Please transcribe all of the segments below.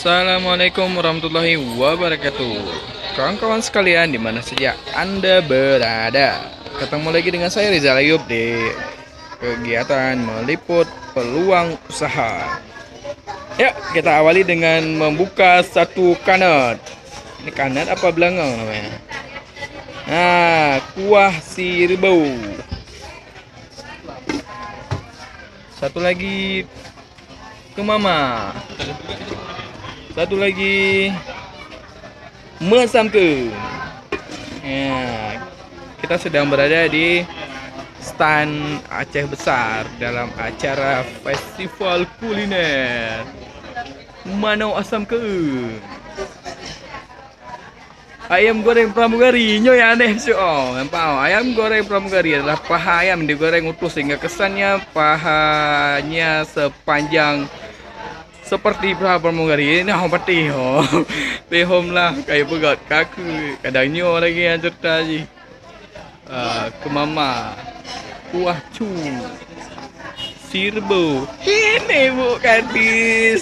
Assalamualaikum warahmatullahi wabarakatuh. Kawan-kawan sekalian dimana saja Anda berada, ketemu lagi dengan saya Rizal Ayub di kegiatan meliput peluang usaha. Ya, kita awali dengan membuka satu kanat. Ini kanat apa belangau namanya? Nah, kuah sirbau. Satu lagi ke mama. Satu lagi mesamke. Ya, kita sedang berada di stand Aceh Besar dalam acara festival kuliner. Manau asam ke? Ayam goreng pramugari, nyoy aneh sih. Oh, nampak? Ayam goreng pramugari adalah paha ayam digoreng utuh sehingga kesannya pahanya sepanjang seperti paha pramugari. Ini apa tihom? Tihom lah kayak pegat kaku. Kadang nyo lagi yang cerita je. Ke mama. Kuah cu. Sirbo. Ini bu gadis.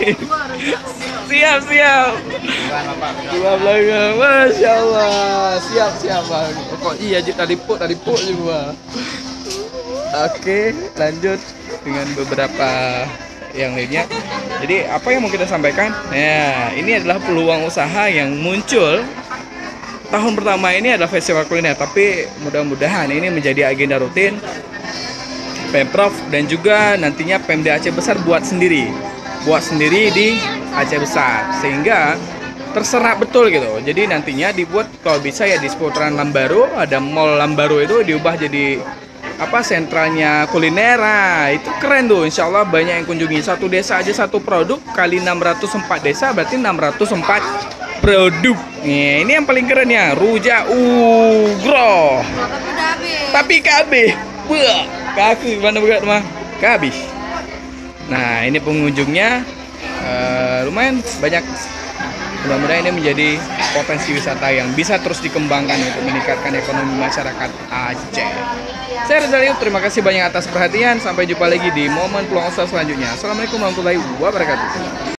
Siap. Dua belakang. Masya Allah. Siap bang. Kok iya je tadi puk juga. Oke, lanjut dengan beberapa yang lainnya. Jadi apa yang mau kita sampaikan? Nah, ini adalah peluang usaha yang muncul tahun pertama ini adalah festival kuliner, tapi mudah-mudahan ini menjadi agenda rutin Pemprov dan juga nantinya Pemda Aceh Besar buat sendiri di Aceh Besar sehingga terserap betul gitu. Jadi nantinya dibuat kalau bisa ya di seputaran Lambaro, ada mall Lambaro itu diubah jadi sentralnya kuliner. Nah, itu keren tuh. Insya Allah banyak yang kunjungi. Satu desa aja satu produk kali 604 desa berarti 604 produk. Nih, ini yang paling keren ya, rujak ugro. Tapi kabeh. Wah, kaku mana berat mah? Kabeh. Nah, ini pengunjungnya lumayan banyak. Mudah-mudahan ini menjadi potensi wisata yang bisa terus dikembangkan untuk meningkatkan ekonomi masyarakat Aceh. Saya Rizal Ayub, terima kasih banyak atas perhatian. Sampai jumpa lagi di momen peluang usaha selanjutnya. Assalamualaikum warahmatullahi wabarakatuh.